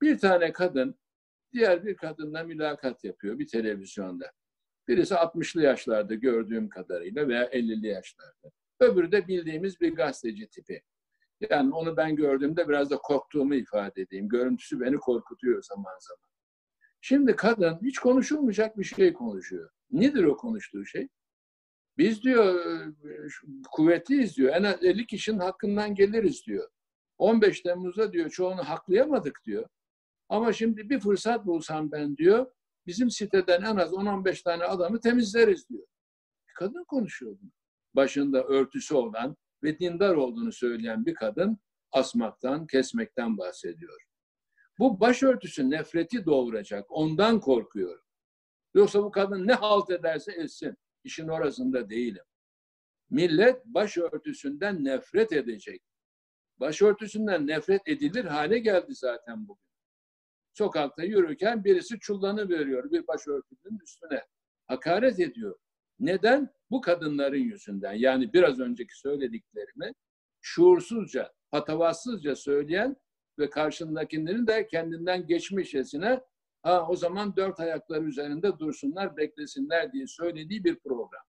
Bir tane kadın diğer bir kadınla mülakat yapıyor bir televizyonda. Birisi 60'lı yaşlarda gördüğüm kadarıyla veya 50'li yaşlarda. Öbürü de bildiğimiz bir gazeteci tipi. Yani onu ben gördüğümde biraz da korktuğumu ifade edeyim. Görüntüsü beni korkutuyor zaman zaman. Şimdi kadın hiç konuşulmayacak bir şey konuşuyor. Nedir o konuştuğu şey? Biz diyor kuvvetliyiz diyor. En az 50 kişinin hakkından geliriz diyor. 15 Temmuz'da diyor çoğunu haklayamadık diyor. Ama şimdi bir fırsat bulsam ben diyor, bizim siteden en az 10-15 tane adamı temizleriz diyor. Kadın konuşuyor bunu. Başında örtüsü olan ve dindar olduğunu söyleyen bir kadın asmaktan, kesmekten bahsediyor. Bu başörtüsü nefreti doğuracak. Ondan korkuyorum. Yoksa bu kadın ne halt ederse etsin. İşin orasında değilim. Millet başörtüsünden nefret edecek. Başörtüsünden nefret edilir hale geldi zaten bugün. Sokakta yürürken birisi çullanı veriyor bir başörtüsünün üstüne. Hakaret ediyor. Neden? Bu kadınların yüzünden. Yani biraz önceki söylediklerimi şuursuzca, patavatsızca söyleyen ve karşındakilerin de kendinden geçmişesine o zaman dört ayakları üzerinde dursunlar, beklesinler diye söylediği bir program.